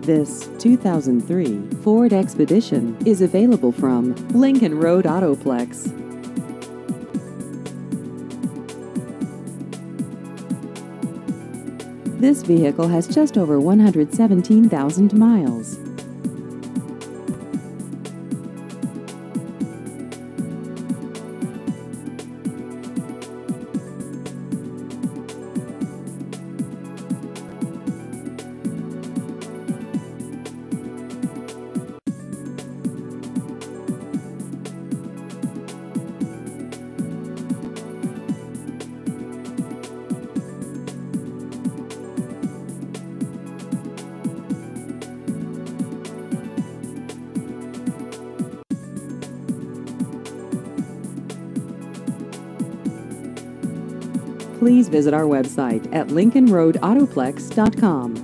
This 2003 Ford Expedition is available from Lincoln Road Auto Plex. This vehicle has just over 117,000 miles. Please visit our website at lincolnroadautoplex.com.